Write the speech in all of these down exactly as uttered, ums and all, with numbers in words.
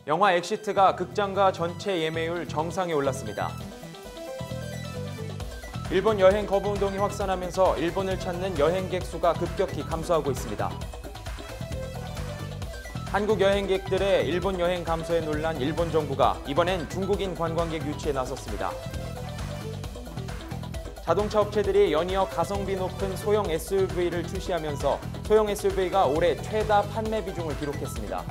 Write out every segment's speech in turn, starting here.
영화 엑시트가 극장가 전체 예매율 정상에 올랐습니다. 일본 여행 거부 운동이 확산하면서 일본을 찾는 여행객 수가 급격히 감소하고 있습니다. 한국 여행객들의 일본 여행 감소에 놀란 일본 정부가 이번엔 중국인 관광객 유치에 나섰습니다. 자동차 업체들이 연이어 가성비 높은 소형 에스유브이를 출시하면서 소형 에스유브이가 올해 최다 판매 비중을 기록했습니다.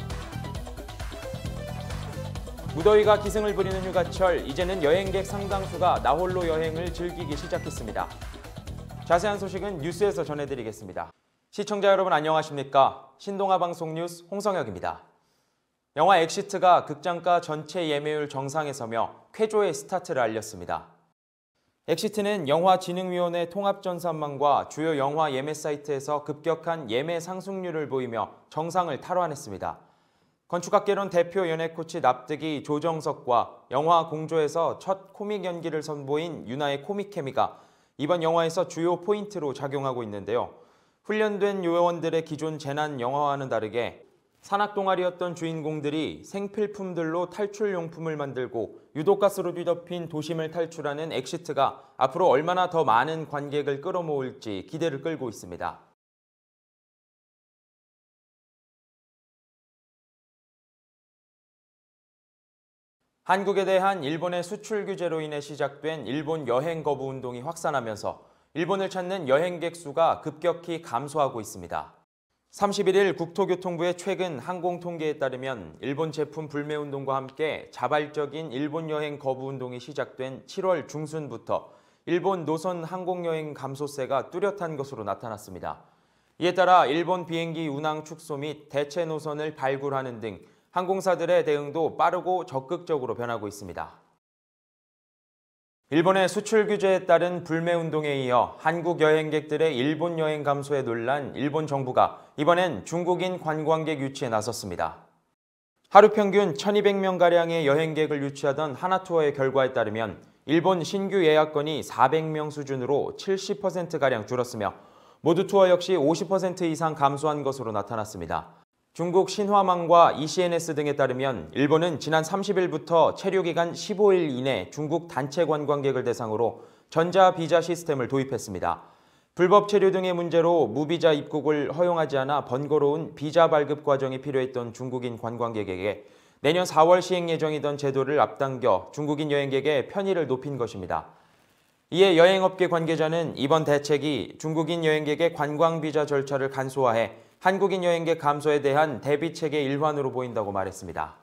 무더위가 기승을 부리는 휴가철, 이제는 여행객 상당수가 나홀로 여행을 즐기기 시작했습니다. 자세한 소식은 뉴스에서 전해드리겠습니다. 시청자 여러분 안녕하십니까? 신동아 방송 뉴스 홍성혁입니다. 영화 엑시트가 극장가 전체 예매율 정상에 서며 쾌조의 스타트를 알렸습니다. 엑시트는 영화진흥위원회 통합전산망과 주요 영화 예매 사이트에서 급격한 예매 상승률을 보이며 정상을 탈환했습니다. 건축학개론 대표 연예코치 납득이 조정석과 영화 공조에서 첫 코믹 연기를 선보인 유나의 코믹 케미가 이번 영화에서 주요 포인트로 작용하고 있는데요. 훈련된 요원들의 기존 재난 영화와는 다르게 산악동아리였던 주인공들이 생필품들로 탈출용품을 만들고 유독가스로 뒤덮인 도심을 탈출하는 엑시트가 앞으로 얼마나 더 많은 관객을 끌어모을지 기대를 끌고 있습니다. 한국에 대한 일본의 수출 규제로 인해 시작된 일본 여행 거부 운동이 확산하면서 일본을 찾는 여행객 수가 급격히 감소하고 있습니다. 삼십일 일 국토교통부의 최근 항공 통계에 따르면 일본 제품 불매 운동과 함께 자발적인 일본 여행 거부 운동이 시작된 칠월 중순부터 일본 노선 항공여행 감소세가 뚜렷한 것으로 나타났습니다. 이에 따라 일본 비행기 운항 축소 및 대체 노선을 발굴하는 등 항공사들의 대응도 빠르고 적극적으로 변하고 있습니다. 일본의 수출 규제에 따른 불매 운동에 이어 한국 여행객들의 일본 여행 감소에 놀란 일본 정부가 이번엔 중국인 관광객 유치에 나섰습니다. 하루 평균 천이백 명가량의 여행객을 유치하던 하나투어의 결과에 따르면 일본 신규 예약건이 사백 명 수준으로 칠십 퍼센트가량 줄었으며 모두 투어 역시 오십 퍼센트 이상 감소한 것으로 나타났습니다. 중국 신화망과 이씨엔에스 등에 따르면 일본은 지난 삼십 일부터 체류기간 십오 일 이내 중국 단체 관광객을 대상으로 전자비자 시스템을 도입했습니다. 불법 체류 등의 문제로 무비자 입국을 허용하지 않아 번거로운 비자 발급 과정이 필요했던 중국인 관광객에게 내년 사월 시행 예정이던 제도를 앞당겨 중국인 여행객의 편의를 높인 것입니다. 이에 여행업계 관계자는 이번 대책이 중국인 여행객의 관광비자 절차를 간소화해 한국인 여행객 감소에 대한 대비책의 일환으로 보인다고 말했습니다.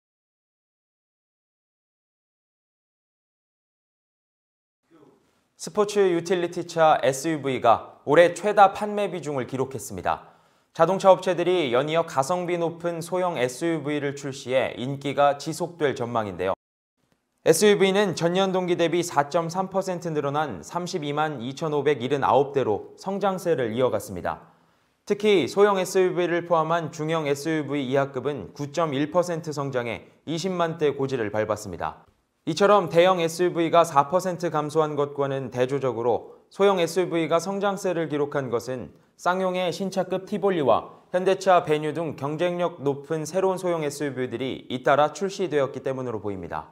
스포츠 유틸리티차 에스유브이가 올해 최다 판매 비중을 기록했습니다. 자동차 업체들이 연이어 가성비 높은 소형 에스유브이를 출시해 인기가 지속될 전망인데요. 에스유브이는 전년 동기 대비 사 점 삼 퍼센트 늘어난 삼십이만 이천오백칠십구 대로 성장세를 이어갔습니다. 특히 소형 에스유브이를 포함한 중형 에스유브이 이하급은 구 점 일 퍼센트 성장해 이십만 대 고지를 밟았습니다. 이처럼 대형 에스유브이가 사 퍼센트 감소한 것과는 대조적으로 소형 에스유브이가 성장세를 기록한 것은 쌍용의 신차급 티볼리와 현대차 베뉴 등 경쟁력 높은 새로운 소형 에스유브이들이 잇따라 출시되었기 때문으로 보입니다.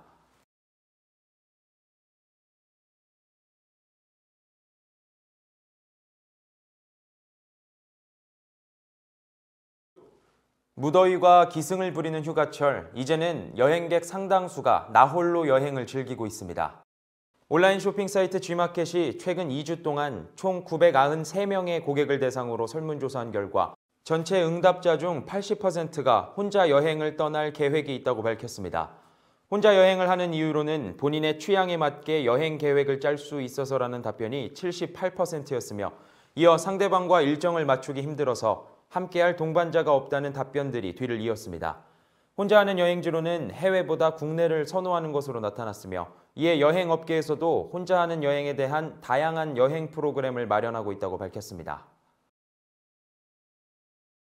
무더위가 기승을 부리는 휴가철, 이제는 여행객 상당수가 나홀로 여행을 즐기고 있습니다. 온라인 쇼핑 사이트 G마켓이 최근 이 주 동안 총 구백구십삼 명의 고객을 대상으로 설문조사한 결과 전체 응답자 중 팔십 퍼센트가 혼자 여행을 떠날 계획이 있다고 밝혔습니다. 혼자 여행을 하는 이유로는 본인의 취향에 맞게 여행 계획을 짤 수 있어서라는 답변이 칠십팔 퍼센트였으며 이어 상대방과 일정을 맞추기 힘들어서 함께할 동반자가 없다는 답변들이 뒤를 이었습니다. 혼자 하는 여행지로는 해외보다 국내를 선호하는 것으로 나타났으며 이에 여행업계에서도 혼자 하는 여행에 대한 다양한 여행 프로그램을 마련하고 있다고 밝혔습니다.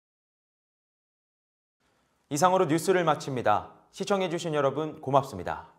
이상으로 뉴스를 마칩니다. 시청해주신 여러분 고맙습니다.